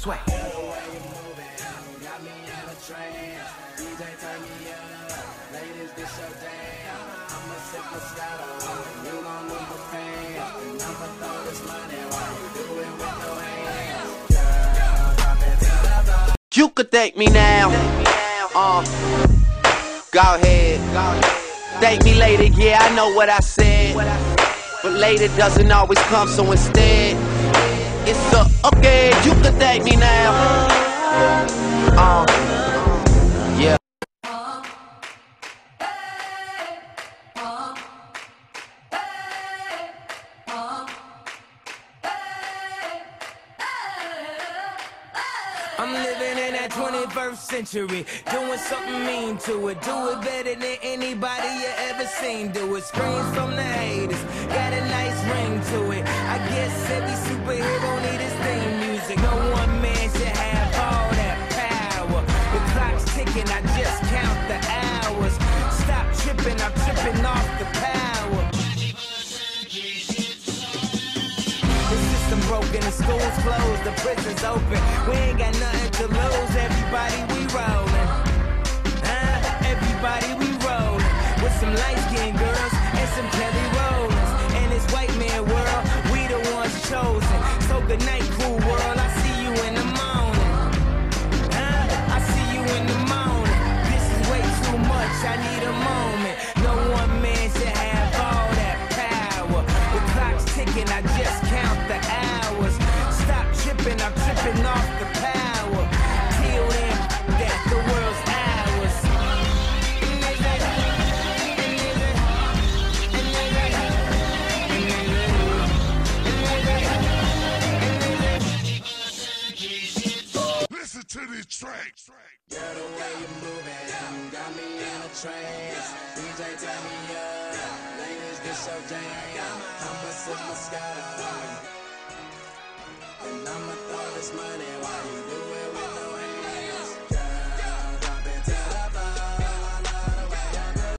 Sway. You could thank me now. Go ahead. Thank me later, yeah, I know what I said. But later doesn't always come, so instead, it's okay, you could thank me now. Yeah. I'm living in that 21st century, doing something mean to it. Do it better than anybody you ever seen do it. Screams from the haters, got a nice ring to it. I guess every superhero need his theme music. No one man should have all that power. The clock's ticking, I just count the hours. Stop tripping, I'm tripping off the power. The system broken, the school's closed, the prison's open. We ain't got nothing to lose, everybody we rollin'. Everybody we rollin'. With some light-skinned girls and some Kelly Rollins. And this white man world, we the ones chosen. So good night, cool world, I see you in the morning. I see you in the morning. This is way too much, I need a moment. No one man should have all that power. The clock's ticking, I just count the hours. Stop tripping, I'm tripping off the power. Till then, that the world's ours. Listen to these tracks. Girl, the way you moving, you got me in a trance. DJ, turn me up. Ladies, this your jam. I'ma sip my Moscato. And I'ma throw this money while you